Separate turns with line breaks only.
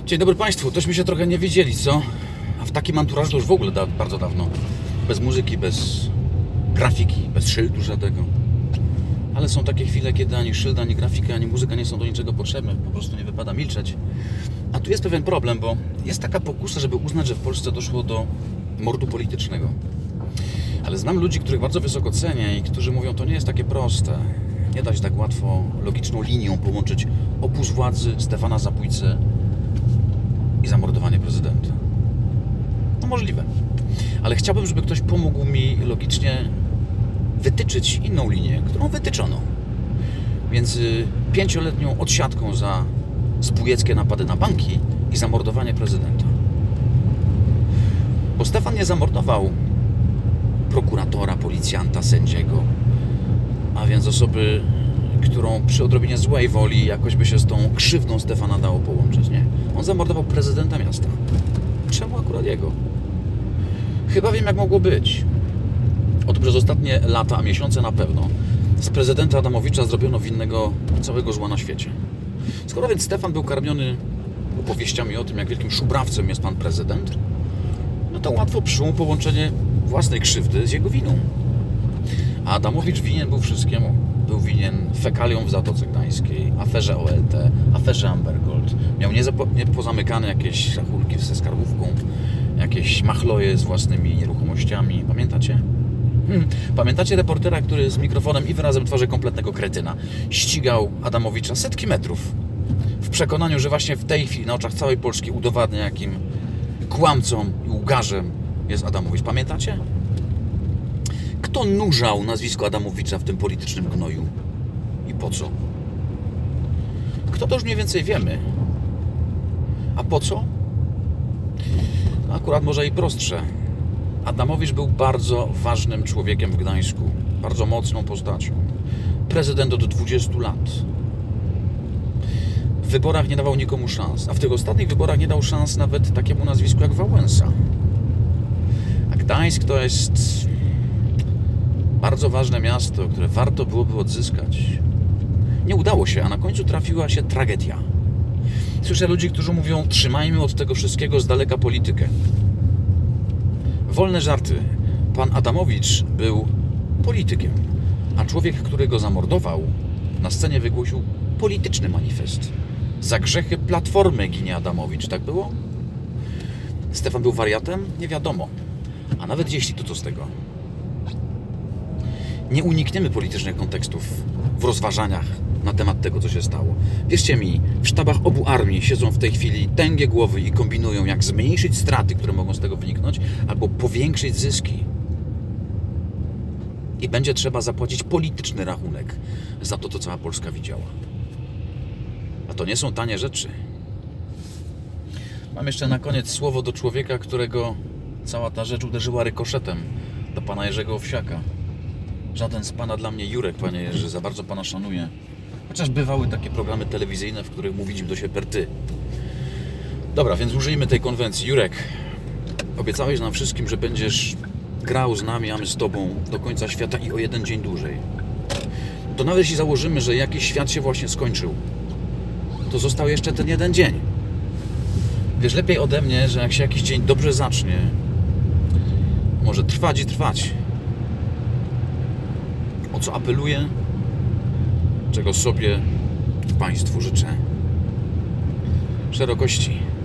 Dzień dobry Państwu, tośmy się trochę nie widzieli, co? A w takim anturażu to już w ogóle bardzo dawno. Bez muzyki, bez grafiki, bez szyldu żadnego. Ale są takie chwile, kiedy ani szyld, ani grafika, ani muzyka nie są do niczego potrzebne. Po prostu nie wypada milczeć. A tu jest pewien problem, bo jest taka pokusa, żeby uznać, że w Polsce doszło do mordu politycznego. Ale znam ludzi, których bardzo wysoko cenię i którzy mówią, to nie jest takie proste. Nie da się tak łatwo logiczną linią połączyć obóz władzy, Stefana Zabójcę i zamordowanie prezydenta. No możliwe. Ale chciałbym, żeby ktoś pomógł mi logicznie wytyczyć inną linię, którą wytyczono. Między 5-letnią odsiadką za zbójeckie napady na banki i zamordowanie prezydenta. Bo Stefan nie zamordował prokuratora, policjanta, sędziego, a więc osoby, którą przy odrobinie złej woli jakoś by się z tą krzywdą Stefana dało połączyć, nie? On zamordował prezydenta miasta. Czemu akurat jego? Chyba wiem, jak mogło być. Otóż przez ostatnie lata, a miesiące na pewno, z prezydenta Adamowicza zrobiono winnego całego zła na świecie. Skoro więc Stefan był karmiony opowieściami o tym, jak wielkim szubrawcem jest pan prezydent, no to łatwo przyszło mu połączenie własnej krzywdy z jego winą. A Adamowicz winien był wszystkiemu. Był winien fekaliom w Zatoce Gdańskiej, aferze OLT, aferze Amber Gold. Miał niepozamykane jakieś rachunki ze skarbówką, jakieś machloje z własnymi nieruchomościami. Pamiętacie? Pamiętacie reportera, który z mikrofonem i wyrazem twarzy kompletnego kretyna ścigał Adamowicza setki metrów w przekonaniu, że właśnie w tej chwili na oczach całej Polski udowadnia, jakim kłamcą i łgarzem jest Adamowicz. Pamiętacie? Kto nurzał nazwisko Adamowicza w tym politycznym gnoju? I po co? Kto, to już mniej więcej wiemy. A po co? No akurat może i prostsze. Adamowicz był bardzo ważnym człowiekiem w Gdańsku. Bardzo mocną postacią. Prezydent od 20 lat. W wyborach nie dawał nikomu szans. A w tych ostatnich wyborach nie dał szans nawet takiemu nazwisku jak Wałęsa. A Gdańsk to jest bardzo ważne miasto, które warto byłoby odzyskać. Nie udało się, a na końcu trafiła się tragedia. Słyszę ludzi, którzy mówią, trzymajmy od tego wszystkiego z daleka politykę. Wolne żarty. Pan Adamowicz był politykiem, a człowiek, który go zamordował, na scenie wygłosił polityczny manifest. Za grzechy Platformy ginie Adamowicz, tak było? Stefan był wariatem? Nie wiadomo. A nawet jeśli, to co z tego? Nie unikniemy politycznych kontekstów w rozważaniach na temat tego, co się stało. Wierzcie mi, w sztabach obu armii siedzą w tej chwili tęgie głowy i kombinują, jak zmniejszyć straty, które mogą z tego wyniknąć, albo powiększyć zyski. I będzie trzeba zapłacić polityczny rachunek za to, co cała Polska widziała. A to nie są tanie rzeczy. Mam jeszcze na koniec słowo do człowieka, którego cała ta rzecz uderzyła rykoszetem, do pana Jerzego Owsiaka. Żaden z pana dla mnie Jurek, panie Jerzy, za bardzo pana szanuję. Chociaż bywały takie programy telewizyjne, w których mówiliśmy do siebie per ty. Dobra, więc użyjmy tej konwencji. Jurek, obiecałeś nam wszystkim, że będziesz grał z nami, a my z tobą do końca świata i o jeden dzień dłużej. To nawet jeśli założymy, że jakiś świat się właśnie skończył, to został jeszcze ten jeden dzień. Wiesz lepiej ode mnie, że jak się jakiś dzień dobrze zacznie, może trwać i trwać. O co apeluję, czego sobie i państwu życzę. Szerokości.